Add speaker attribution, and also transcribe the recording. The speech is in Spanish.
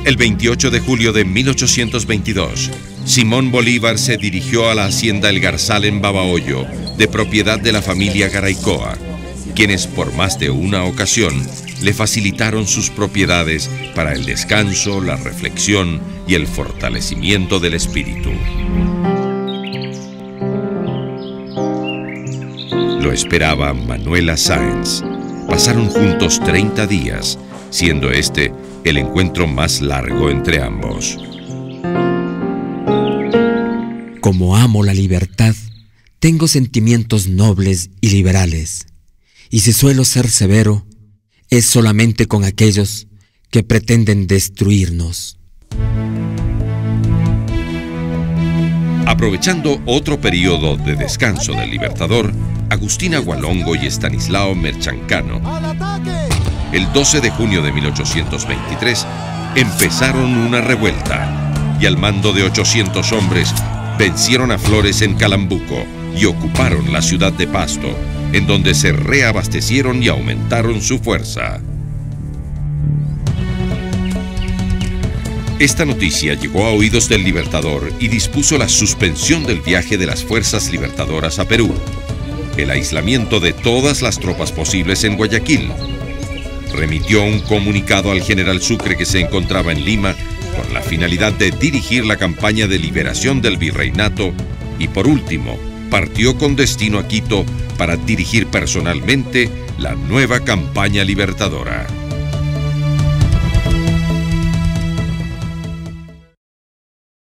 Speaker 1: El 28 de julio de 1822, Simón Bolívar se dirigió a la hacienda El Garzal en Babahoyo, de propiedad de la familia Garaycoa, quienes por más de una ocasión le facilitaron sus propiedades para el descanso, la reflexión y el fortalecimiento del espíritu. Lo esperaba Manuela Sáenz. Pasaron juntos 30 días, siendo este el encuentro más largo entre ambos.
Speaker 2: Como amo la libertad, tengo sentimientos nobles y liberales, y si suelo ser severo, es solamente con aquellos que pretenden destruirnos.
Speaker 1: Aprovechando otro periodo de descanso del Libertador, Agustín Agualongo y Estanislao Merchancano, el 12 de junio de 1823, empezaron una revuelta y al mando de 800 hombres vencieron a Flores en Calambuco y ocuparon la ciudad de Pasto, en donde se reabastecieron y aumentaron su fuerza. Esta noticia llegó a oídos del Libertador y dispuso la suspensión del viaje de las fuerzas libertadoras a Perú, el aislamiento de todas las tropas posibles en Guayaquil. Remitió un comunicado al general Sucre, que se encontraba en Lima, con la finalidad de dirigir la campaña de liberación del virreinato, y por último, partió con destino a Quito para dirigir personalmente la nueva campaña libertadora.